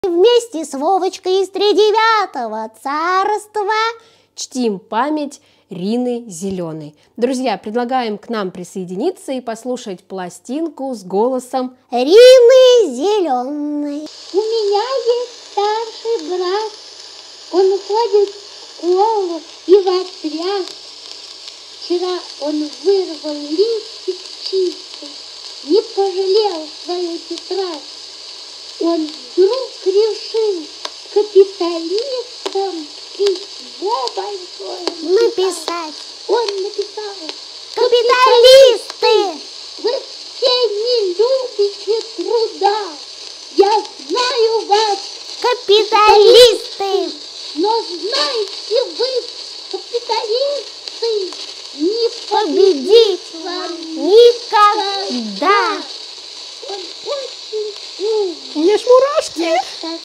Вместе с Вовочкой из тридевятого царства чтим память Рины Зеленой. Друзья, предлагаем к нам присоединиться и послушать пластинку с голосом Рины Зеленой. У меня есть старший брат, он ходит в школу и в отряд. Вчера он вырвал листик чистый, не пожалел свою тетрадь. Он вдруг решил капиталистам письмо большое Написать. Он написал: Капиталисты! вы все не любите труда. Я знаю вас, Капиталисты! но знаете вы, капиталисты, не Победить вам никогда! Он очень умный. «Ешь мурашки!»